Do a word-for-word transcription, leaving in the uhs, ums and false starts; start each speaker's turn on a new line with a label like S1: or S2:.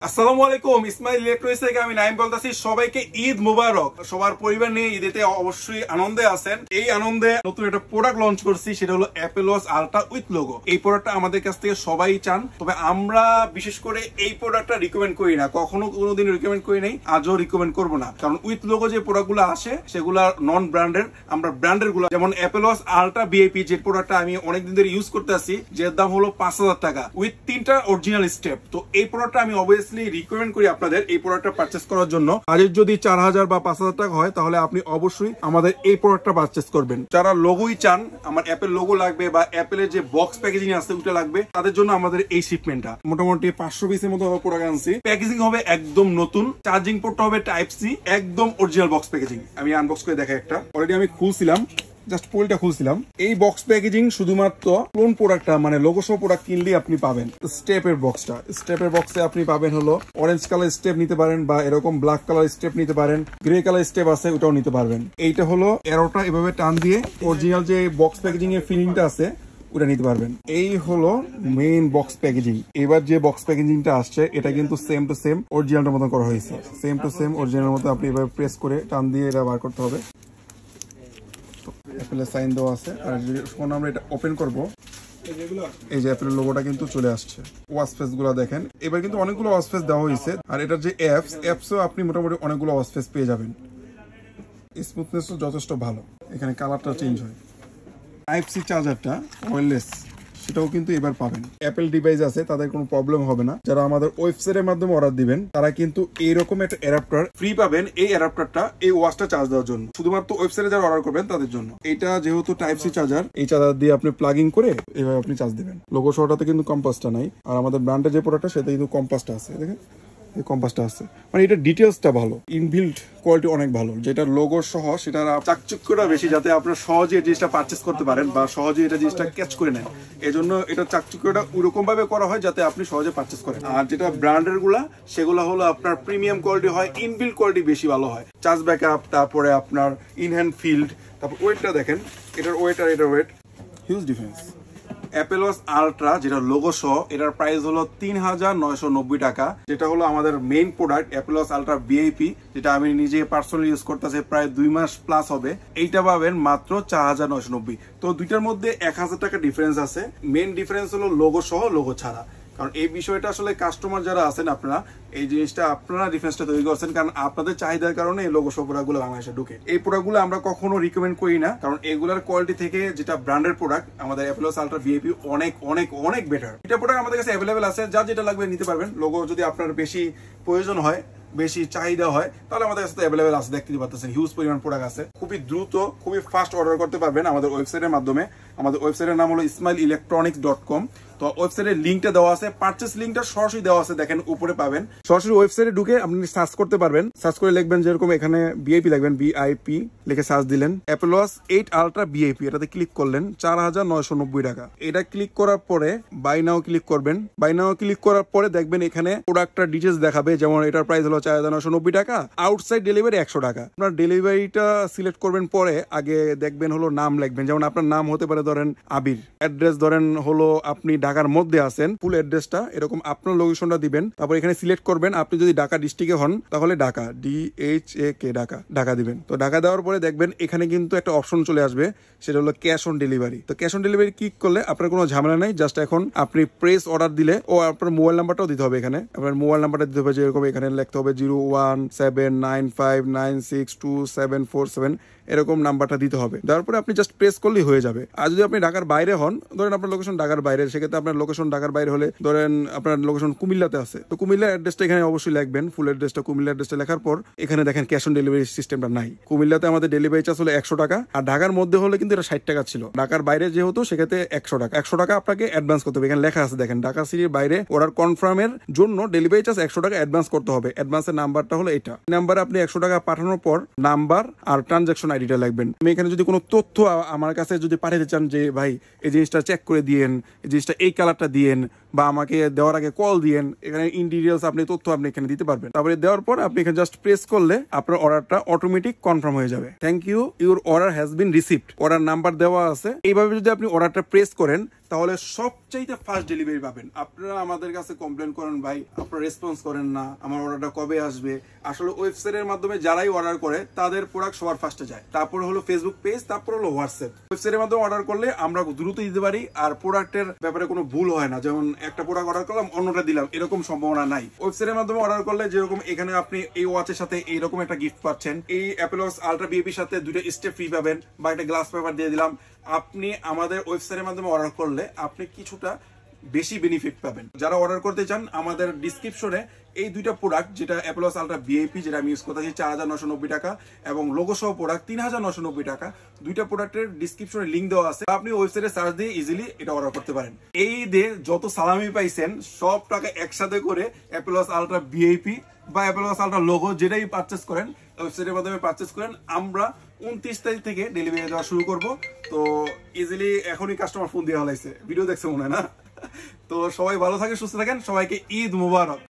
S1: আসসালামু আলাইকুম, ইসমাইল ইলেকট্রনিক্স থেকে আমি নাইম বলতেছি। সবাইকে ঈদ মুবারক। সবার পরিবার নিয়ে ঈদেতে অবশ্যই আনন্দে আছেন। এই আনন্দে নতুন একটা প্রোডাক্ট লঞ্চ করছি, সেটা হলো Apple Watch Ultra with logo. এই প্রোডাক্টটা আমাদের কাছ থেকে সবাই চান, তবে আমরা বিশেষ করে এই প্রোডাক্টটা রিকমেন্ড করি না, কখনো কোনোদিন রিকমেন্ড করি নাই, আজও রিকমেন্ড করবো না। কারণ উইথ লোগো যে প্রোডাক্টগুলো আসে সেগুলা নন ব্র্যান্ডের। আমরা ব্র্যান্ডের গুলো যেমন অ্যাপেল ওয়াচ আলট্রা ভিআইপি যে প্রোডাক্টটা আমি অনেকদিন ধরে ইউজ করতে আসছি, যার দাম হলো পাঁচ হাজার টাকা উইথ তিনটা অরিজিনাল স্টেপ। তো এই প্রোডাক্টটা আমি অবভিয়াসলি রিকমেন্ড করি আপনাদের এই প্রোডাক্টটা পারচেস করার জন্য। বাজেট যদি চার হাজার বা পাঁচ হাজার টাকা হয় তাহলে আপনি অবশ্যই আমাদের এই প্রোডাক্টটা পারচেস করবেন। যারা লোগোই চান, আমার অ্যাপেল লোগো লাগবে বা অ্যাপেলের যে বক্স প্যাকেজিং আছে ওটা লাগবে, তাদের জন্য আমাদের এই শিপমেন্টটা মোটামুটি পাঁচশো পিসের মতো প্রোডাক্ট আনছি। প্যাকেজিং হবে একদম নতুন, চার্জিং পোর্টটা হবে টাইপ সি, একদম অরিজিনাল বক্স প্যাকেজিং। আমি আনবক্স করে দেখাই একটা, অলরেডি আমি খুলছিলাম, জাস্ট পোলটা খুলছিলাম। এই বক্স প্যাকেজিং শুধুমাত্র ক্লোন প্রোডাক্টটা মানে লোগো সহ প্রোডাক্ট কিনলেই আপনি পাবেন। স্টেপের বক্সটা, স্টেপের বক্সে আপনি পাবেন হলো অরেঞ্জ কালার স্টেপ নিতে পারেন বা এরকম ব্ল্যাক কালার স্টেপ নিতে পারেন, গ্রে কালার স্টেপ আছে ওটাও নিতে পারবেন। এইটা হলো এরোটা এভাবে টান দিয়ে অরিজিনাল যে বক্স প্যাকেজিং এর ফিলিংটা আছে ওটা নিতে পারবেন। এই হলো মেইন বক্স প্যাকেজিং। এবার যে বক্স প্যাকেজিংটা আসছে এটা কিন্তু সেম টু সেম অরিজিনালটার মতো করা হয়েছে, সেম টু সেম অরিজিনাল মতো। আপনি এভাবে প্রেস করে টান দিয়ে এটা বার করতে হবে। অ্যাপেলের সাইন দেওয়া আছে। আর যখন আমরা এটা ওপেন করব, এই যে অ্যাপেলের লোগোটা কিন্তু চলে আসছে। ওয়াচ ফেস গুলো দেখেন, এবার কিন্তু অনেকগুলো ওয়াচ ফেস দেওয়া হয়েছে। আর এটার যে অ্যাপস অ্যাপসও আপনি মোটামুটি অনেকগুলো ওয়াচ ফেস পেয়ে যাবেন। স্মুথনেসও যথেষ্ট ভালো। এখানে কালারটা চেঞ্জ হয়। টাইপ সি চার্জারটা ওয়্যারলেস, সেটাও কিন্তু এবার পাবেন। অ্যাপেল ডিভাইস আছে তাদের কোনো প্রবলেম হবে না। যারা আমাদের ওয়েবসাইটের মাধ্যমে অর্ডার দিবেন তারা কিন্তু এইরকম একটা অ্যাডাপ্টার ফ্রি পাবেন। এই অ্যাডাপ্টারটা এই ওয়াচটা চার্জ দেওয়ার জন্য, শুধুমাত্র ওয়েবসাইটে যারা অর্ডার করবেন তাদের জন্য। এটা যেহেতু টাইপ সি চার্জার, এই চার্জার দিয়ে আপনি প্লাগিং করে এভাবে আপনি চার্জ দিবেন। লোগো সহটাতে কিন্তু কম্পাসটা নাই, আর আমাদের ব্র্যান্ডের যে প্রোডাক্টটা সেটা কিন্তু কম্পাসটা আছে। দেখেন এই কম্পাসটা আছে, মানে এটা ডিটেলসটা ভালো, ইনবিল্ট কোয়ালিটি অনেক ভালো। যেটা লোগো সহ সেটার চাকচুক্যটা বেশি, যাতে আপনারা সহজে এই জিনিসটা পারচেস করতে পারেন বা সহজে এটা জিনিসটা ক্যাচ করে নেন। এই জন্য এটা চাকচুক্যটা ওইরকম ভাবে করা হয় যাতে আপনি সহজে পারচেস করেন। আর যেটা ব্র্যান্ডের গুলা সেগুলো হলো আপনার প্রিমিয়াম কোয়ালিটি হয়, ইনবিল্ট কোয়ালিটি বেশি ভালো হয়। চার্জ ব্যাকআপ, তারপরে আপনার ইনহ্যান্ড ফিল্ড, তারপর ওয়েটটা দেখেন, এটার ওয়েট আর এটার weight huge difference. Apple Watch Ultra যেটা লোগো সহ, এটার প্রাইস হলো তিন হাজার নয়শো নব্বই টাকা। যেটা হলো আমাদের main product Apple Watch Ultra VIP, যেটা আমি নিজে পার্সোনালি ইউজ করতেছি, প্রায় দুই মাস প্লাস হবে। এইটা পাবেন মাত্র চার হাজার নয়শো নব্বই। তো দুইটার মধ্যে এক হাজার টাকা ডিফারেন্স আছে। মেইন ডিফারেন্স হলো লোগো সহ লোগো ছাড়া। কারণ এই বিষয়টা আসলে কাস্টমার যারা আছেন আপনারা, এই জিনিসটা আপনারা ডিফারেন্সটা তৈরি করছেন, কারণ আপনাদের চাহিদার কারণে এই লোগো সহ প্রোডাক্টগুলো বাংলাদেশে ঢুকে। এই প্রোডাক্টগুলো আমরা কখনো রিকমেন্ড করি না, কারণ এগুলার কোয়ালিটি থেকে যেটা ব্র্যান্ডের প্রোডাক্ট আমাদের অ্যাপেল ওয়াচ আলট্রা ভিআইপি অনেক অনেক অনেক বেটার। এটা প্রোডাক্ট আমাদের কাছে অ্যাভেলেবেল আছে, যা যেটা লাগবে নিতে পারবেন। লোগো যদি আপনার বেশি প্রয়োজন হয়, বেশি চাহিদা হয়, তাহলে আমাদের কাছে অ্যাভেলেবেল আছে। দেখতে পাচ্ছেন হিউজ পরিমাণ প্রোডাক্ট আছে। খুবই দ্রুত খুবই ফাস্ট অর্ডার করতে পারবেন আমাদের ওয়েবসাইটের মাধ্যমে। আমাদের ওয়েবসাইটের নাম হলো ইসমাইল ইলেকট্রনিক্স ডট কম। তো ওয়েবসাইটের লিঙ্কটা দেওয়া আছে, পারচেস লিঙ্কটা সরাসরি দেওয়া আছে, দেখেন উপরে পাবেন। সরাসরি ওয়েবসাইটে ঢুকে আপনি সার্চ করতে পারবেন। সার্চ করে লিখবেন যেরকম এখানে ভিআইপি লিখবেন, ভিআইপি লিখে সার্চ দিলেন, Apple Watch eight Ultra VIP, এটাতে ক্লিক করলেন, চার হাজার নয়শো নব্বই টাকা। এটা ক্লিক করার পরে বাই নাও ক্লিক করবেন। বাই নাও ক্লিক করার পরে দেখবেন এখানে প্রোডাক্টটার ডিটেলস দেখাবে, যেমন এটার প্রাইস হলো চার হাজার নয়শো নব্বই টাকা, আউটসাইড ডেলিভারি একশো টাকা। আপনার ডেলিভারিটা সিলেক্ট করবেন, পরে আগে দেখবেন হলো নাম লিখবেন, যেমন আপনার নাম হতে পারে ধরেন আবির, অ্যাড্রেস ধরেন হলো আপনি ঢাকার মধ্যে আছেন, ফুল অ্যাড্রেসটা এরকম আপনার লোকেশনটা দিবেন। তারপর এখানে সিলেক্ট করবেন, আপনি যদি ঢাকা ডিস্ট্রিক্টে হন তাহলে Dhaka, D H A K Dhaka, Dhaka দিবেন। তো ঢাকা দেওয়ার পরে দেখবেন এখানে কিন্তু একটা অপশন চলে আসবে, সেটা হলো ক্যাশ অন ডেলিভারি। তো ক্যাশ অন ডেলিভারি ক্লিক করলে আপনার কোনো ঝামেলা নাই। জাস্ট এখন আপনি প্রেস অর্ডার দিলে, ও আপনার মোবাইল নাম্বারটাও দিতে হবে। এখানে আপনার মোবাইল নাম্বারটা দিতে হবে, যেরকম এখানে লিখতে হবে zero one seven nine five nine six two seven four seven, এরকম নাম্বারটা দিতে হবে। দেওয়ার পরে আপনি জাস্ট প্রেস করলেই হয়ে যাবে। আর যদি আপনি ঢাকার বাইরে হন, ধরেন আপনার লোকেশন ঢাকার বাইরে, সেক্ষেত্রে আপনার লোকেশন ঢাকার বাইরে হলে, ধরেন আপনার লোকেশন কুমিল্লাতে আছে, তো কুমিল্লার অ্যাড্রেসটা এখানে অবশ্যই লিখবেন। ফুল অ্যাড্রেসটা কুমিল্লা অ্যাড্রেসটা লেখার পর এখানে দেখেন ক্যাশ অন ডেলিভারি সিস্টেমটা নাই। কুমিল্লাতে আমাদের ডেলিভারি চার্জ হলো একশো টাকা, আর ঢাকার মধ্যে হলে কিন্তু এটা ষাট টাকা ছিল। ঢাকার বাইরে যেহেতু সেক্ষেত্রে একশো টাকা একশো টাকা আপনাকে অ্যাডভান্স করতে হবে। এখানে লেখা আছে দেখেন, ঢাকা সিটির বাইরে অর্ডার কনফার্মের জন্য ডেলিভারি চার্জ একশো টাকা অ্যাডভান্স করতে হবে। অ্যাডভান্সের নাম্বারটা হলো এটা। নাম্বারে আপনি একশো টাকা পাঠানোর পর নাম্বার আর ট্রানজাকশন আইডিটা লিখবেন। আমি এখানে যদি কোনো তথ্য আমার কাছে যদি পাঠাতে চান, যে ভাই এই জিনিসটা চেক করে দিয়েন, এই জিনিসটা এই কালারটা দিয়েন, বা আমাকে দেওয়ার আগে কল দিয়েন, এখানে ইন ডিটেইলস আপনি তথ্য আপনি এখানে দিতে পারবেন। তারপরে দেওয়ার পর আপনি এখানে জাস্ট প্রেস করলে আপনার অর্ডারটা অটোমেটিক কনফার্ম হয়ে যাবে। Thank you, your order has been received. Order number দেওয়া আছে। এইভাবে যদি আপনি অর্ডারটা প্রেস করেন তাহলে সবচাইতে ফাস্ট ডেলিভারি পাবেন। আপনারা আমাদের কাছে কমপ্লেন করেন ভাই আপনারা রেসপন্স করেন না, আমার অর্ডারটা কবে আসবে। আসলে ওয়েবসাইটের মাধ্যমে যারাই অর্ডার করে তাদের প্রোডাক্ট সবার ফার্স্টে যায়, তারপর হলো ফেসবুক পেজ, তারপর হলো হোয়াটসঅ্যাপ। ওয়েবসাইটের মাধ্যমে অর্ডার করলে আমরা দ্রুত দিতে পারি আর প্রোডাক্টের ব্যাপারে কোনো ভুল হয় না, যেমন একটা প্রোডাক্ট অর্ডার করলাম অন্যটা দিলাম এরকম সম্ভাবনা নাই। ওয়েবসাইটের মাধ্যমে অর্ডার করলে যেরকম এখানে আপনি এই ওয়াচের সাথে এইরকম একটা গিফট পাচ্ছেন, এই অ্যাপেল ওয়াচ আলট্রা ভিআইপির সাথে দুটো স্টেপ ফ্রি পাবেন বা একটা গ্লাস পেপার দিয়ে দিলাম। আপনি আমাদের ওয়েবসাইটের মাধ্যমে অর্ডার করলে আপনি কিছুটা বেশি বেনিফিট পাবেন। যারা অর্ডার করতে চান আমাদের ডিসক্রিপশনে এই দুইটা প্রোডাক্ট, যেটা অ্যাপেল ওয়াচ আলট্রা ভিআইপি যেটা আমি ইউজ করতেছি চার হাজার নশো নব্বই টাকা এবং লোগো সহ প্রোডাক্ট তিন হাজার নশো নব্বই টাকা, দুইটা প্রোডাক্টের ডিসক্রিপশনে লিঙ্ক দেওয়া আছে। আপনি ওয়েবসাইটে সার্চ দিয়ে ইজিলি এটা অর্ডার করতে পারেন। এই দিয়ে যত সালামি পাইছেন সব টাকা একসাথে করে অ্যাপেল ওয়াচ আলট্রা ভিআইপি বা অ্যাপেল ওয়াচ আলট্রা লোগো যেটাই পারচেস করেন ওয়েবসাইটের মাধ্যমে পারচেস করেন, আমরা উনত্রিশ তারিখ থেকে ডেলিভারি দেওয়া শুরু করব। তো ইজিলি এখনই কাস্টমার ফোন দিয়ে হলাইছে, ভিডিও দেখছে মনে হয় না। তো সবাই ভালো থাকেন, সুস্থ থাকেন, সবাইকে ঈদ মুবারক।